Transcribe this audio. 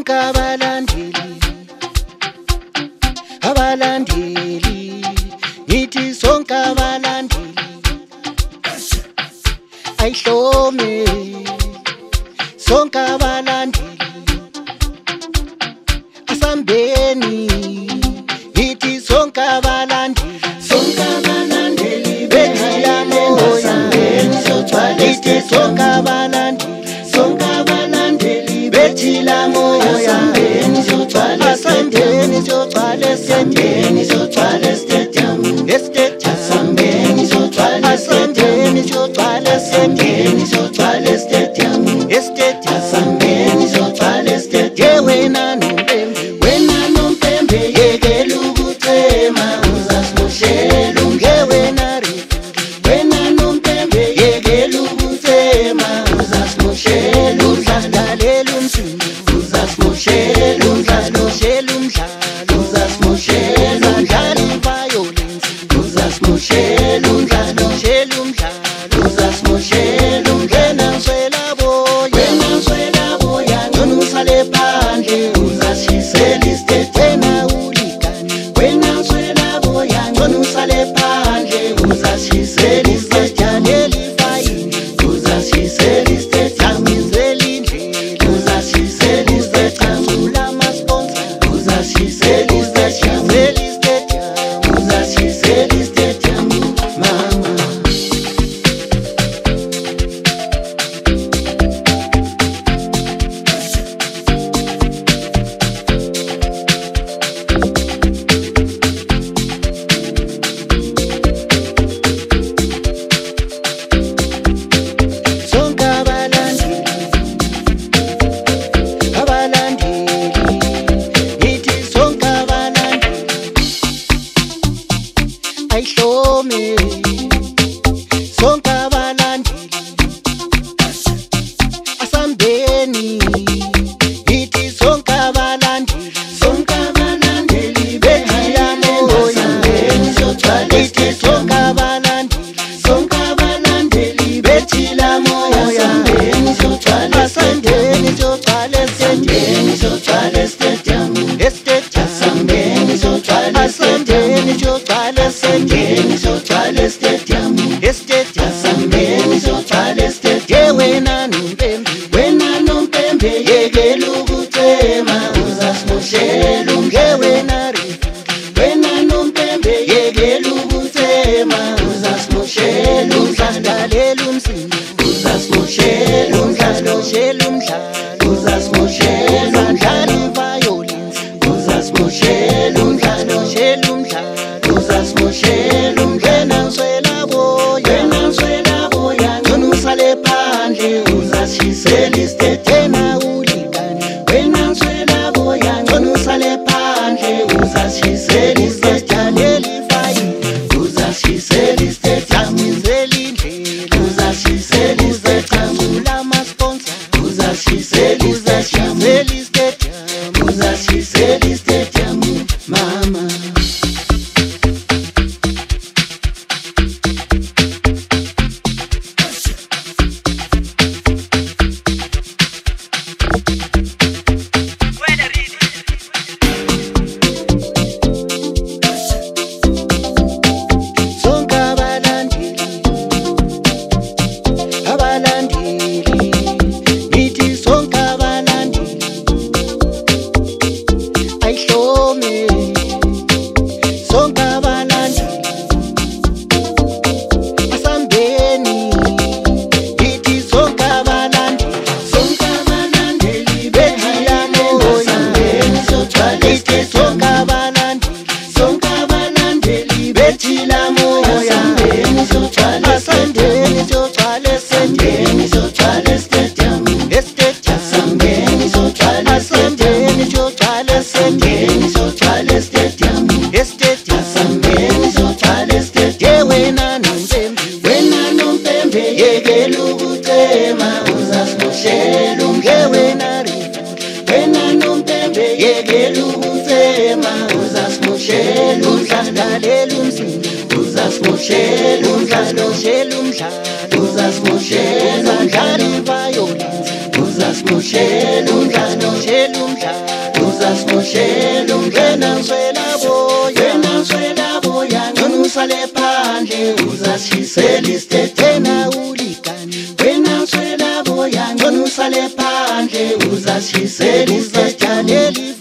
sonke abalandeli, ngithi sonke abalandeli, ayihlome sonke abalandeli, asambeni, ngithi sonke abalandeli, bethila moya, ngithi sonke abalandeli, bethila moya, asambeni siyogcwala stadium, asambeni siyogcwala stadium, asambeni siyogcwala stadium, wena nompembe yekela ukuchema uzasimoshela ungewena wena nompembe yekela ukuchema uzasimoshela udlalela umsindo uzasimoshela udlalo uzasimoshela udlala violence uzasimoshela udlalo uzasimoshela ungena nswela boya ngcono usale phandle uzashisela istate wena uligani wena nswela boya ngcono usale phandle uzashisela istate yalela ifayini uzashisela istate yamizela indlela uzashisela istate yamula amasponsor uzashisela istate yamizela istate uzashisela istate mama. Sonke abalandeli, ngithi sonke abalandeli, ayihlome sonke abalandeli, asambeni, ngithi sonke abalandeli, bethila moya, ngithi sonke abalandeli, bethila moya, asambeni siyogcwala stadium, asambeni siyogcwala stadium, asambeni siyogcwala stadium, wena nompembe yekela ukuchema uzasimoshela ungewena wena nompembe yekela ukuchema uzasimoshela udlalela umsindo uzasimoshela udlalo uzasimoshela udlala violence uzasimoshela udlalo uzasimoshela ungena nswela boya ngcono usale phandle uzashisela istate wena uligani wena nswela boya ngcono usale phandle uzashisela istate yalela ifayini uzashisela istate yamizela indlela uzashisela istate yamula amasponsor uzashisela istate uzashisela istate mama. Sonke abalandeli, ngithi sonke abalandeli, ayihlome sonke abalandeli, asambeni, ngithi sonke abalandeli, bethila moya, ngithi sonke abalandeli, bethila moya, asambeni siyogcwala stadium, asambeni siyogcwala stadium, asambeni siyogcwala stadium, wena nompembe yekela ukuchema uzasimoshela ungewena wena nompembe yekela ukuchema uzasimoshela udlalela umsindo uzasimoshela udlalo uzasimoshela udlala violence uzasimoshela udlalo uzasimoshela ungena nswela boya ngcono usale phandle uzashisela istate wena uligani wena nswela boya ngcono usale phandle uzashisela istate